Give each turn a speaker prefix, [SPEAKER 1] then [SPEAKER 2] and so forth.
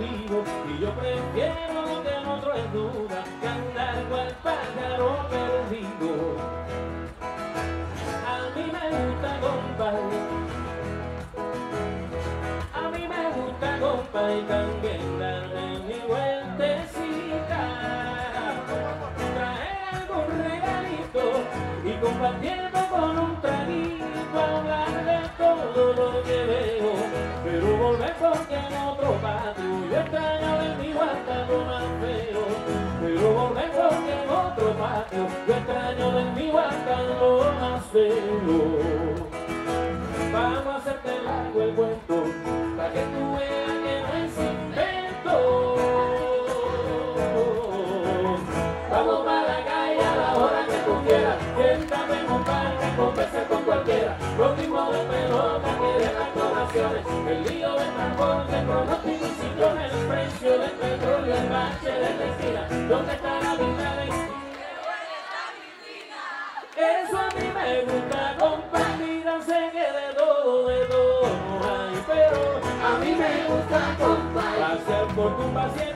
[SPEAKER 1] contigo, y yo prefiero que en otro es duda que andar cual pájaro perdido. A mí me gusta, compadre, a mí me gusta, compadre, y también darme mi vueltecita, traer algún regalito y compartiendo con un traguito, hablar de todo lo que veo, pero volver porque en otro patio yo extraño de mi hasta lo más feo, pero volver porque en otro patio yo extraño de mi hasta lo más feo. Vamos a hacerte largo el cuento para que tú veas que no es invento. Vamos para la calle a la hora que tú quieras, siéntate en un parque, conversa con cualquiera, lo mismo de pelota que de las donaciones, el lío de transporte, pronóstico y ciclones, el precio del petróleo, el bache de la esquina, ¿dónde está la vida de eso? A mí me gusta compartir, sé que de todo no hay, pero a mí me gusta compartir. Gracias por tu paciencia.